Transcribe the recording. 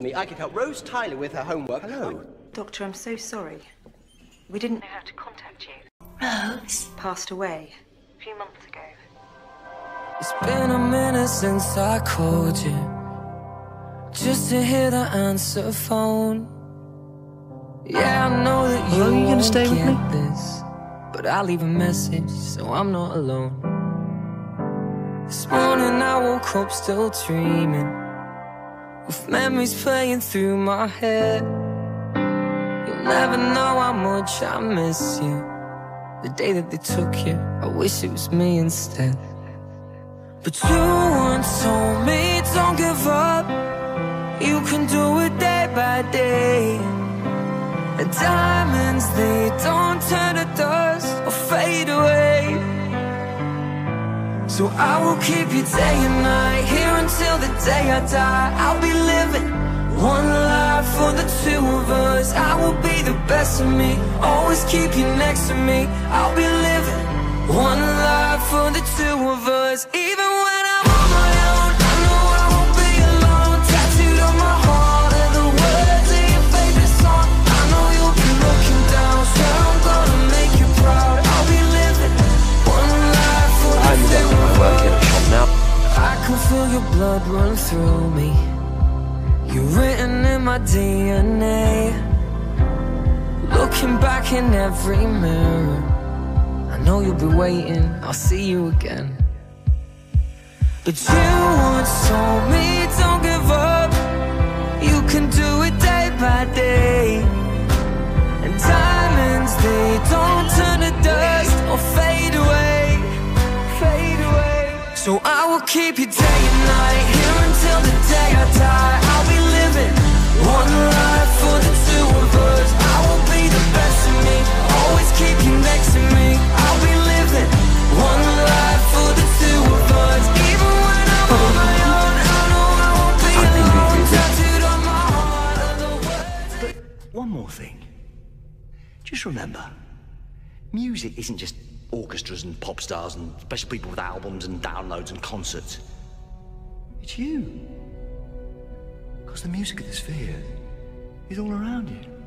I could help Rose Tyler with her homework. Hello. Doctor, I'm so sorry. We didn't know how to contact you. Rose? Passed away a few months ago. It's been a minute since I called you, just to hear the answer phone. Yeah, I know that you Are you gonna stay with me? this, but I'll leave a message so I'm not alone. This morning I woke up still dreaming, with memories playing through my head. You'll never know how much I miss you. The day that they took you, I wish it was me instead. But you once told me don't give up, you can do it day by day. And diamonds, they don't turn to dust or fade away. So I will keep you day and night, here until the day I die. I'll be living one life for the two of us. I will be the best of me, always keep you next to me. I'll be living one life for the two of us. Even when I'm on my own, I know I won't be alone. Tattooed on my heart are the words of your favorite song. I know you'll be looking down, swear I'm gonna make you proud. I'll be living one life for the two of us. I work in a shop now. I can feel your blood run through me, you're written in my DNA. Looking back in every mirror, I know you'll be waiting, I'll see you again. But you once told me don't give up, you can do it day by day. And diamonds, they don't turn to dust or fade away, fade away. So I will keep you day and night, here until the day I die. I'll be living one life for the two of us. I will be the best of me, always keep you next to me. I'll be living one life for the two of us. Even when I'm on my own, I know I won't be alone. Tattooed on my heart are the words. But one more thing. Just remember, music isn't just orchestras and pop stars and special people with albums and downloads and concerts. It's you. Because the music of the sphere is all around you.